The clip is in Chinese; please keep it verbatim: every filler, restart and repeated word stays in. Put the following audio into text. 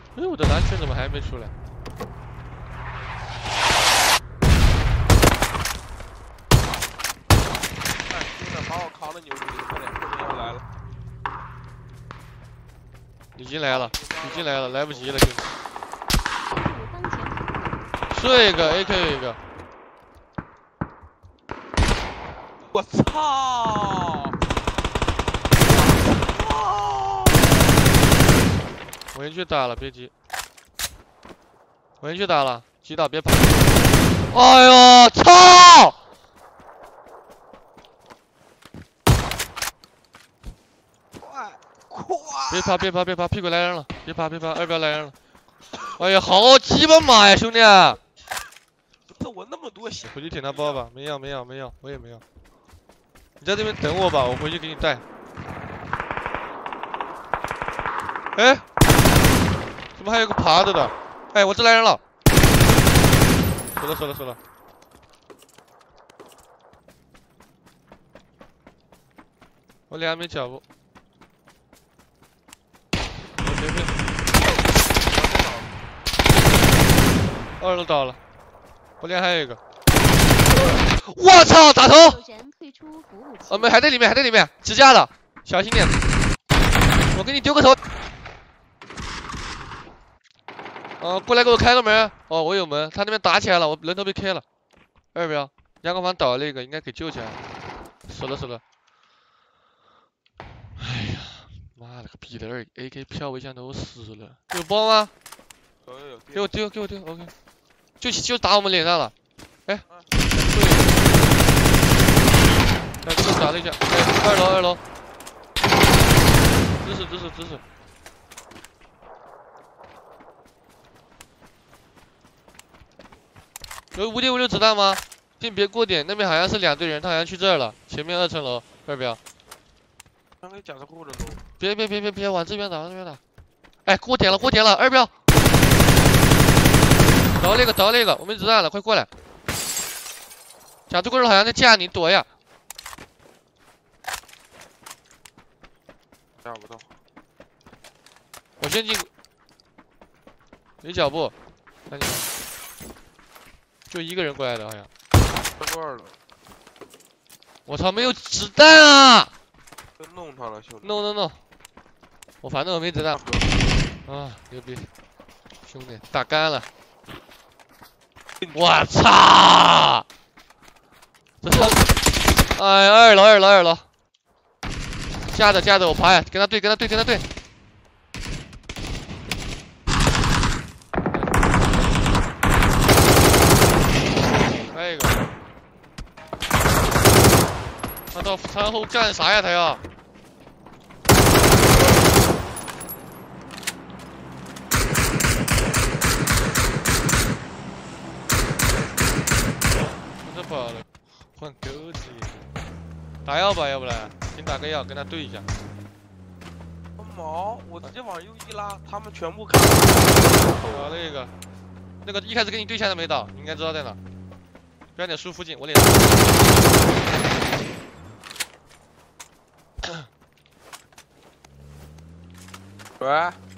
哎，我的蓝圈怎么还没出来？ 哎，兄弟，把我扛的牛逼，快点，后面要来了。 已经来了，已经来了，来不及了，兄弟。 当前睡一个 A K 一个。 我操！ 我先去打了，别急。我先去打了，急打别跑。哎呦，操！ 快快！ 别怕别怕别怕，屁股来人了！别怕别怕，二标来人了！哎呀，好鸡巴马呀，兄弟！ 不是我那么多血， 回去舔他包吧，没要没要没要，我也没要。你在这边等我吧，我回去给你带。哎，怎么还有个爬着的？哎，我这来人了！死了死了死了！我俩没脚步。别别！二楼倒了，我俩还有一个。我操！打头！哦，没，还在里面，还在里面，支架的，小心点。我给你丢个头。哦，过来给我开个门。哦，我有门，他那边打起来了，我人头被 K 了。二标，阳光房倒了一个，应该给救起来。死了死了。哎呀，妈了个逼的二 A K 飘尾枪头死了。有包吗？ 有有有， 给我丢，给我丢 ，OK。就就打我们脸上了。哎，哎，这个打了一下。哎，二楼二楼。姿势姿势姿势。有五点五六子弹吗？先别过点，那边好像是两队人，他好像去这儿了。前面二层楼，二标。 刚给讲个故事都。 别别别别别往这边打，往这边打。哎，过点了过点了，二标。倒那个倒那个，我没子弹了，快过来。假这个人好像在架你，躲呀。 架不到。 我先进。没脚步，赶紧。就一个人过来的，好像。 到这儿了。 我操，没有子弹啊！ 都弄他了，兄弟。 弄弄弄！我反正我没子弹。啊，牛逼！兄弟，打干了。我操！这是，哎，二楼二楼二楼，架着架着我爬呀，跟他对跟他对跟他对。还有一个，他到餐后干啥呀？他要？这跑了，换钩子。打药吧，要不然先打个药，跟他对一下。 毛，我直接往右一拉，他们全部开。 打了一个，那个一开始跟你对枪的没倒，你应该知道在哪。标点树附近，我脸上。 喂。